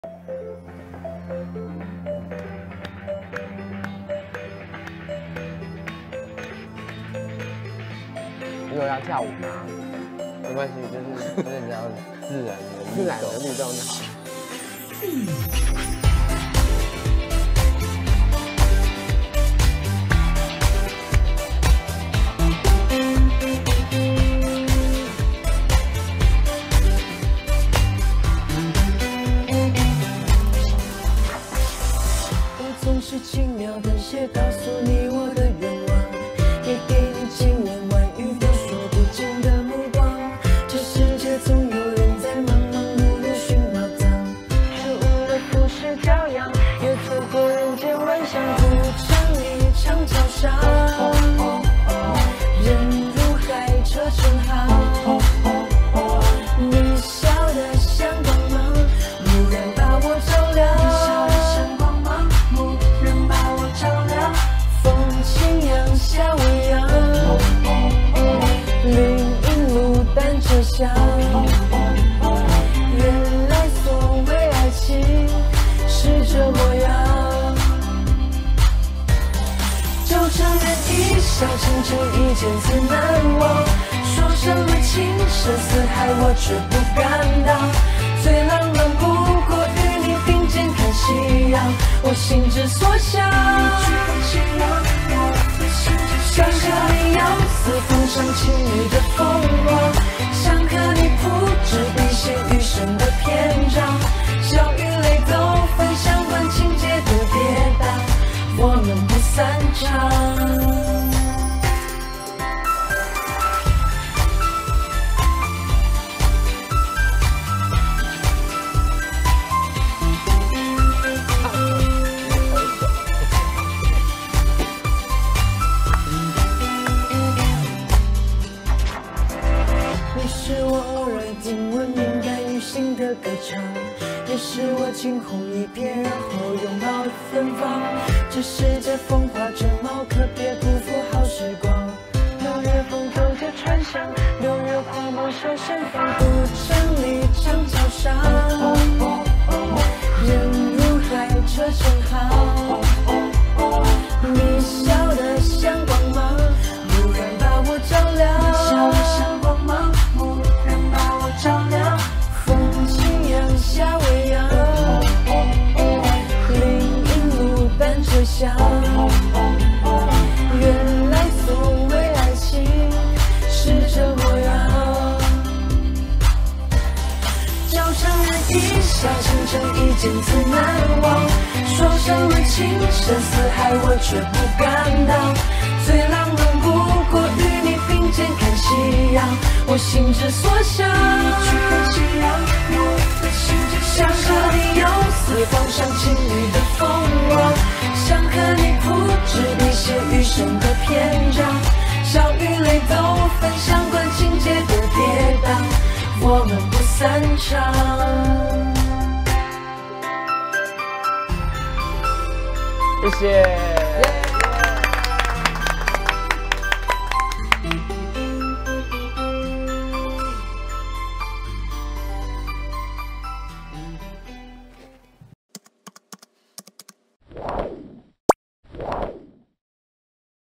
你有要跳舞吗？没关系，就是你要自然的律动就好。 我总是轻描淡写告诉你我的愿望，也给你千言万语都说不尽的目光。这世界总有人在忙忙碌碌寻宝藏，可误了浮世骄阳，也错过人间万象。古城一场桥上，人如海，车成行。你笑得像光芒，蓦然把我照亮。风轻扬，夏未央，林荫路单车响。原来所谓爱情是这模样。就承认一笑倾城，一见自难忘。说什么情深似海，我却不敢当。最浪漫不过与你并肩看夕阳，我心之所向。想和你遥似风上情侣的风光，想和你铺纸笔写余生的篇章，笑与泪都分享管情节的跌宕，我们不散场。歌唱，也是我惊鸿一瞥，然后拥抱的芬芳。这世界风华正茂，可别辜负好时光。六月风走街串巷，六月花梦手盛放。古城里长桥上，人如海，车成行。你笑得像光芒，蓦然把我照亮。你笑得像光芒，蓦然把我照亮。夏未央，林荫路单车响。原来所谓爱情是这模样。就承认一笑倾城，一见自难忘。说什么情深似海，我却不敢当。最浪漫不过与你并肩看夕阳，我心之所向。想和你遥似风上情侣的风光，想和你铺纸笔写余生的篇章，笑与泪都分享管情节的跌宕，我们不散场。 谢谢。